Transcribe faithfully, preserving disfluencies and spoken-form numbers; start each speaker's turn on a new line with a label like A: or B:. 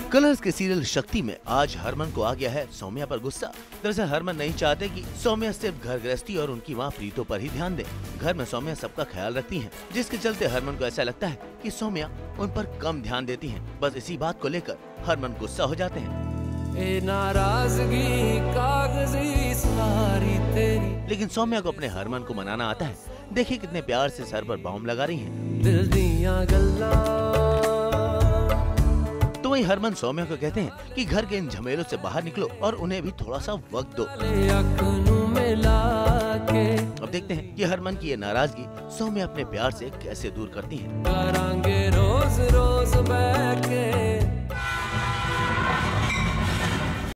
A: Colours के serial शक्ति में आज हरमन को आ गया है सौम्या पर गुस्सा। दरअसल हरमन नहीं चाहते कि सौम्या सिर्फ घर गृहस्थी और उनकी माँ प्रीतो पर ही ध्यान दे। घर में सौम्या सबका ख्याल रखती हैं, जिसके चलते हरमन को ऐसा लगता है कि सौम्या उन पर कम ध्यान देती हैं। बस इसी बात को लेकर हरमन गुस्सा हो जाते हैं।
B: ए नाराजगी कागजी सारी तेरी।
A: लेकिन सौम्या को अपने हरमन को मनाना आता है। देखिए कितने प्यार से सर पर बाउम लगा रही हैं।
B: दिल दियां गल्लां।
A: तो वही हरमन सौम्या को कहते हैं कि घर के इन झमेलों से बाहर निकलो और उन्हें भी थोड़ा सा वक्त दो। अब देखते हैं कि हरमन की ये नाराजगी सौम्या अपने प्यार से कैसे दूर करती है।
B: रोज रोज बैठ के